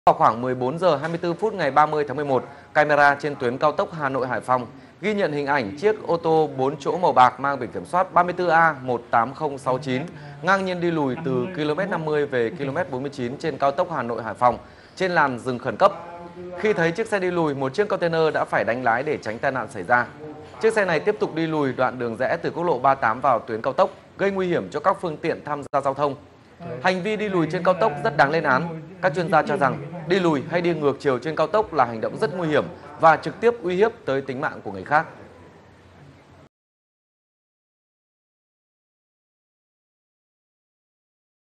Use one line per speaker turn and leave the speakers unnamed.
Vào khoảng 14 giờ 24 phút ngày 30 tháng 11, camera trên tuyến cao tốc Hà Nội - Hải Phòng ghi nhận hình ảnh chiếc ô tô 4 chỗ màu bạc mang biển kiểm soát 34A18069 ngang nhiên đi lùi từ km 50 về km 49 trên cao tốc Hà Nội - Hải Phòng trên làn dừng khẩn cấp. Khi thấy chiếc xe đi lùi, một chiếc container đã phải đánh lái để tránh tai nạn xảy ra. Chiếc xe này tiếp tục đi lùi đoạn đường rẽ từ quốc lộ 38 vào tuyến cao tốc, gây nguy hiểm cho các phương tiện tham gia giao thông. Hành vi đi lùi trên cao tốc rất đáng lên án. Các chuyên gia cho rằng đi lùi hay đi ngược chiều trên cao tốc là hành động rất nguy hiểm và trực tiếp uy hiếp tới tính mạng của người khác.